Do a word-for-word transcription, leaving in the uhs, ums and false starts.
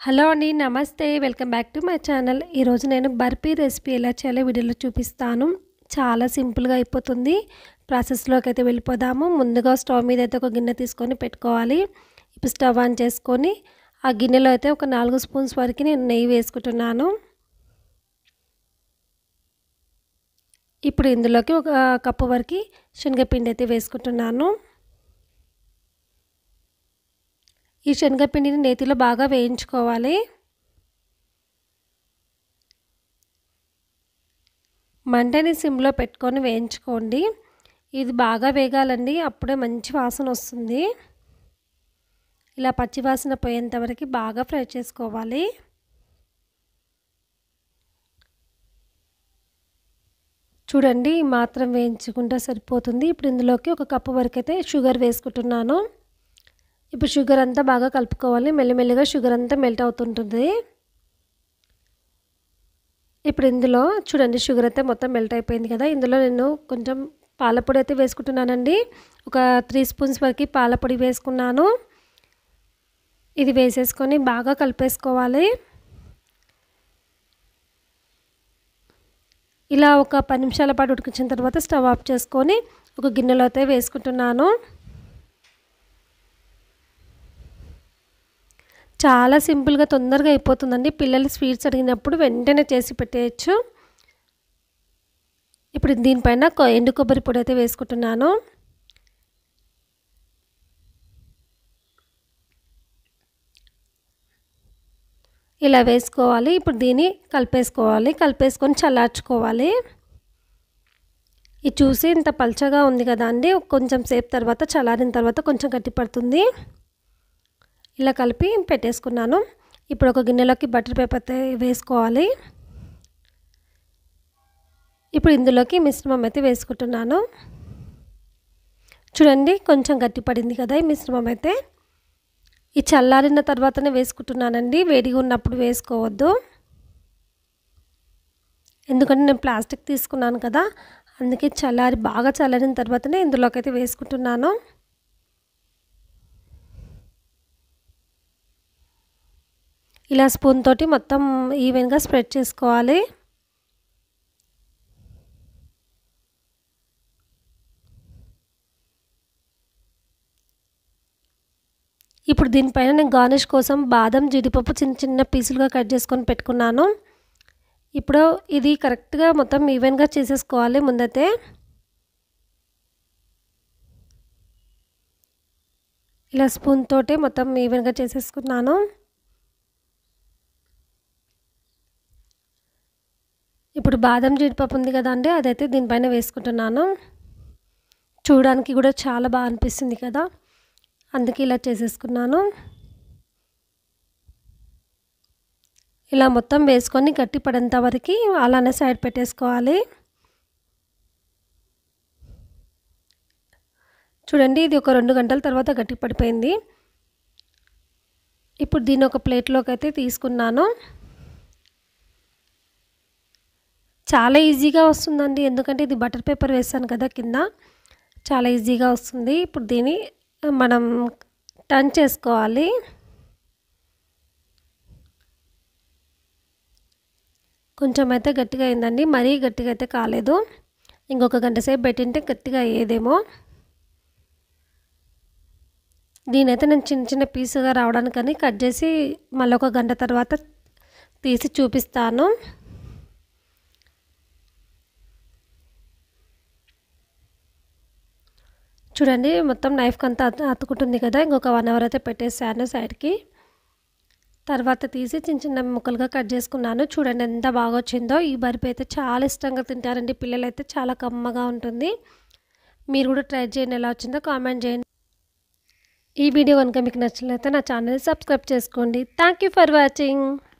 Hello అండి, నమస్తే. Welcome back to my channel. ఈరోజు నేను బర్ఫీ రెసిపీ ఎలా చేయాలో వీడియోలో చూపిస్తాను. చాలా సింపుల్గా అయిపోతుంది. ప్రాసెస్లోకి అయితే వెళ్ళిపోదాము. ముందుగా స్టవ్ మీద అయితే ఒక గిన్నె తీసుకొని పెట్టుకోవాలి. ఇప్పుడు స్టవ్ ఆన్ చేసుకొని ఆ గిన్నెలో అయితే ఒక నాలుగు స్పూన్స్ వరకు నేను నెయ్యి వేసుకుంటున్నాను. ఇప్పుడు ఇందులోకి ఒక కప్పు వరకు శనగపిండి అయితే వేసుకుంటున్నాను. ఈ శనగపిండిని నేతిలో బాగా వేయించుకోవాలి. మంటని సిమ్లో పెట్టుకొని వేయించుకోండి. ఇది బాగా వేగాలండి, అప్పుడే మంచి వాసన వస్తుంది. ఇలా పచ్చి వాసన పోయేంత వరకు బాగా ఫ్రై చేసుకోవాలి. చూడండి, ఈ మాత్రం వేయించుకుంటే సరిపోతుంది. ఇప్పుడు ఇందులోకి ఒక కప్పు వరకు అయితే షుగర్ వేసుకుంటున్నాను. ఇప్పుడు షుగర్ అంతా బాగా కలుపుకోవాలి. మెల్లిమెల్లిగా షుగర్ అంతా మెల్ట్ అవుతుంటుంది. ఇప్పుడు ఇందులో చూడండి, షుగర్ అయితే మొత్తం మెల్ట్ అయిపోయింది కదా. ఇందులో నేను కొంచెం పాలపొడి అయితే వేసుకుంటున్నానండి. ఒక త్రీ స్పూన్స్ వరకు పాలపొడి వేసుకున్నాను. ఇది వేసేసుకొని బాగా కలిపేసుకోవాలి. ఇలా ఒక పది నిమిషాల పాటు ఉడికించిన తర్వాత స్టవ్ ఆఫ్ చేసుకొని ఒక గిన్నెలో అయితే వేసుకుంటున్నాను. చాలా సింపుల్గా తొందరగా అయిపోతుందండి. పిల్లలు స్వీట్స్ అడిగినప్పుడు వెంటనే చేసి పెట్టేయచ్చు. ఇప్పుడు దీనిపైన ఎండు కొబ్బరి పొడి అయితే వేసుకుంటున్నాను. ఇలా వేసుకోవాలి. ఇప్పుడు దీన్ని కలిపేసుకోవాలి. కలిపేసుకొని చల్లార్చుకోవాలి. ఇది చూసి ఇంత పల్చగా ఉంది కదా అండి, కొంచెం సేపు తర్వాత చల్లారిన తర్వాత కొంచెం గట్టి పడుతుంది. ఇలా కలిపి పెట్టేసుకున్నాను. ఇప్పుడు ఒక గిన్నెలోకి బటర్ పేపర్ అయితే వేసుకోవాలి. ఇప్పుడు ఇందులోకి మిశ్రమం అయితే వేసుకుంటున్నాను. చూడండి, కొంచెం గట్టి పడింది కదా ఈ మిశ్రమం అయితే. ఈ చల్లారిన తర్వాతనే వేసుకుంటున్నానండి, వేడిగా ఉన్నప్పుడు వేసుకోవద్దు. ఎందుకంటే నేను ప్లాస్టిక్ తీసుకున్నాను కదా, అందుకే చల్లారి బాగా చల్లారిన తర్వాతనే ఇందులోకి అయితే వేసుకుంటున్నాను. ఇలా స్పూన్ తోటి మొత్తం ఈవెన్గా స్ప్రెడ్ చేసుకోవాలి. ఇప్పుడు దీనిపైన నేను గార్నిష్ కోసం బాదం, జీడిపప్పు చిన్న చిన్న పీసులుగా కట్ చేసుకొని పెట్టుకున్నాను. ఇప్పుడు ఇది కరెక్ట్గా మొత్తం ఈవెన్గా చేసేసుకోవాలి. ముందైతే ఇలా స్పూన్ తోటి మొత్తం ఈవెన్గా చేసేసుకున్నాను. ఇప్పుడు బాదం, జీడిపప్పు ఉంది కదా అండి, అదైతే దీనిపైన వేసుకుంటున్నాను. చూడడానికి కూడా చాలా బాగా అనిపిస్తుంది కదా, అందుకే ఇలా చేసేసుకున్నాను. ఇలా మొత్తం వేసుకొని గట్టి పడేంత వరకు అలానే సైడ్ పెట్టేసుకోవాలి. చూడండి, ఇది ఒక రెండు గంటల తర్వాత గట్టి పడిపోయింది. ఇప్పుడు దీన్ని ఒక ప్లేట్లోకి అయితే తీసుకున్నాను. చాలా ఈజీగా వస్తుందండి, ఎందుకంటే ఇది బటర్ పేపర్ వేసాను కదా కింద, చాలా ఈజీగా వస్తుంది. ఇప్పుడు దీన్ని మనం టర్న్ చేసుకోవాలి. కొంచెం అయితే గట్టిగా అయిందండి, మరీ గట్టిగా అయితే కాలేదు. ఇంకొక గంట సేపు పెట్టింటే గట్టిగా అయ్యేదేమో. దీనైతే నేను చిన్న చిన్న పీసుగా రావడానికని కట్ చేసి మళ్ళీ ఒక గంట తర్వాత తీసి చూపిస్తాను. చూడండి, మొత్తం నైఫ్కి అంతా అతుకుంటుంది కదా. ఇంకొక వన్ అవర్ అయితే పెట్టేసాను సైడ్కి. తర్వాత తీసి చిన్న చిన్న ముక్కలుగా కట్ చేసుకున్నాను. చూడండి ఎంత బాగా వచ్చిందో. ఈ బర్ఫీ అయితే చాలా ఇష్టంగా తింటారండి పిల్లలు, అయితే చాలా కమ్మగా ఉంటుంది. మీరు కూడా ట్రై చేయండి, ఎలా వచ్చిందో కామెంట్ చేయండి. ఈ వీడియో కనుక మీకు నచ్చినట్లయితే నా ఛానల్ సబ్స్క్రైబ్ చేసుకోండి. Thank you for watching.